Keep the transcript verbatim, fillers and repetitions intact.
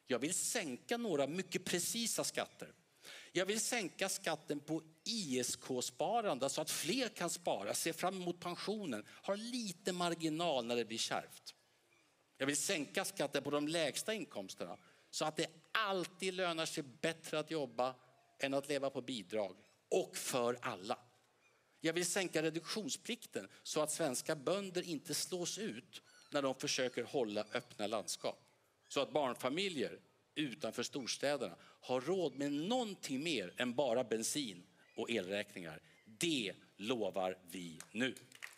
Jag vill sänka några mycket precisa skatter. Jag vill sänka skatten på I S K-sparande så att fler kan spara, se fram emot pensionen, har lite marginal när det blir kärvt. Jag vill sänka skatten på de lägsta inkomsterna så att det alltid lönar sig bättre att jobba än att leva på bidrag, och för alla. Jag vill sänka reduktionsplikten så att svenska bönder inte slås ut när de försöker hålla öppna landskap. Så att barnfamiljer utanför storstäderna har råd med någonting mer än bara bensin och elräkningar. Det lovar vi nu.